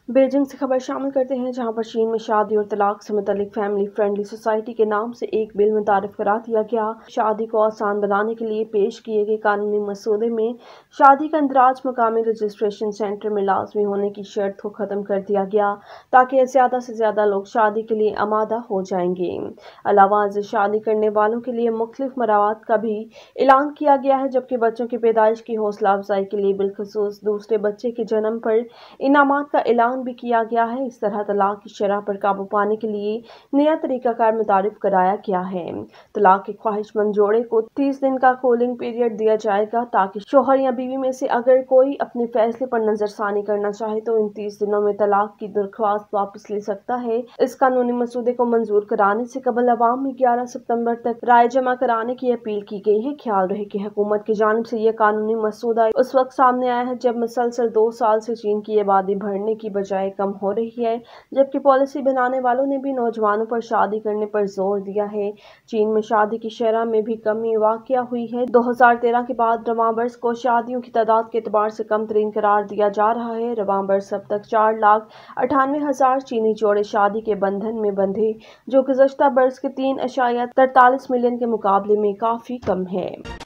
Beijing से खबर शामिल करते हैं, जहां पर चीन में शादी और तलाक से मुतल्लिक फैमिली फ्रेंडली सोसाइटी के नाम से एक बिल मुतारिफ करार दिया गया। शादी को आसान बनाने के लिए पेश किए गए कानूनी मसूदे में शादी का इंदराज मकामी रजिस्ट्रेशन सेंटर में लाजमी होने की शर्त को ख़त्म कर दिया गया, ताकि ज़्यादा से ज़्यादा लोग शादी के लिए आमादा हो जाएंगे। अलावा शादी करने वालों के लिए मुख्तलिफ मराहत का भी ऐलान किया गया है, जबकि बच्चों की पैदाइश की हौसला अफजाई के लिए बिलखसूस दूसरे बच्चे के जन्म पर इनामात का ऐलान भी किया गया है। इस तरह तलाक की शरह पर काबू पाने के लिए नया तरीकाकार मुतारिफ कराया गया है। तलाक के ख्वाहिशमंद जोड़े को 30 दिन का कूलिंग पीरियड दिया जाएगा, ताकि शोहर या बीवी में से अगर कोई अपने फैसले पर नजरसानी करना चाहे तो इन 30 दिनों में तलाक की दरख्वास्त वापस ले सकता है। इस कानूनी मसूदे को मंजूर कराने से कबल अवाम में 11 सितंबर तक राय जमा कराने की अपील की गई है। ख्याल रहे कि हुकूमत की जानिब से यह कानूनी मसूदा उस वक्त सामने आया है जब मुसलसल 2 साल से चीन की आबादी बढ़ने की बजाय कम हो रही है, जबकि पॉलिसी बनाने वालों ने भी नौजवानों पर शादी करने पर जोर दिया है। चीन में शादी की शरह में भी कमी वाक़या हुई है। 2013 के बाद रवां बरस को शादियों की तादाद के एतबार से कम तरीन करार दिया जा रहा है। रवां बरस अब तक 4,98,000 चीनी जोड़े शादी के बंधन में बंधे, जो गुज़श्ता बरस के 3.43 मिलियन के मुकाबले में काफ़ी कम है।